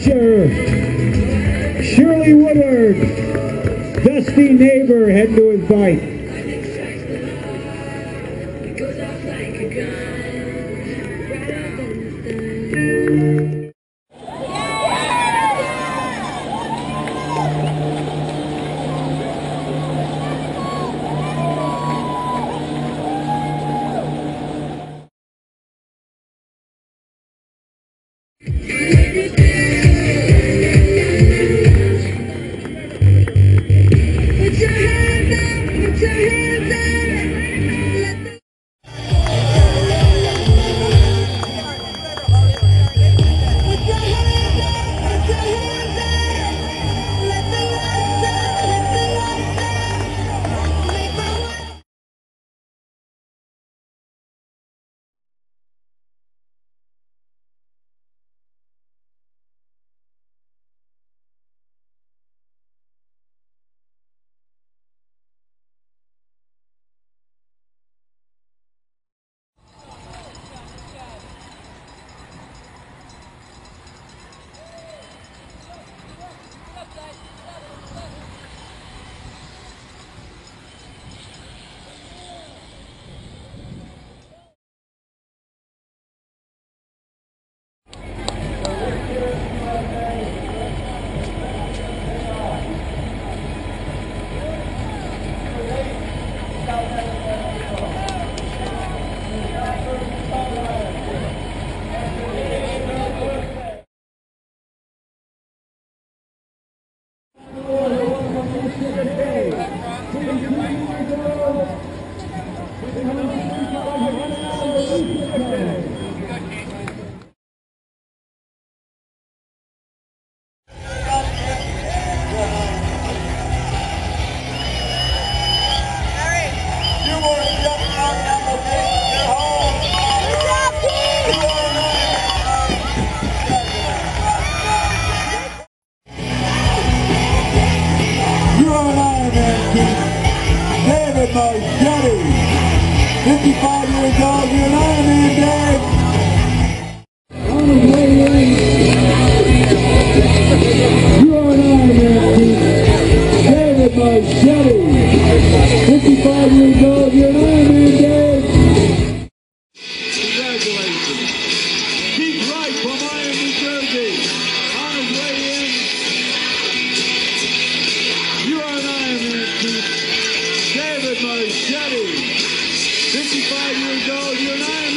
Fisher, Shirley Woodward, Dusty Neighbor heading to his bike. David Moschetti, 55 years old, you're an Ironman, Dave. On his way in, you are an Ironman, David Moschetti, 55 years old, you're an Ironman, Dave. Congratulations. Keith Wright from Iron, New Jersey, on his way in. You are an Ironman, Keith. David Moschetti, 55 years old, you're an Ironman.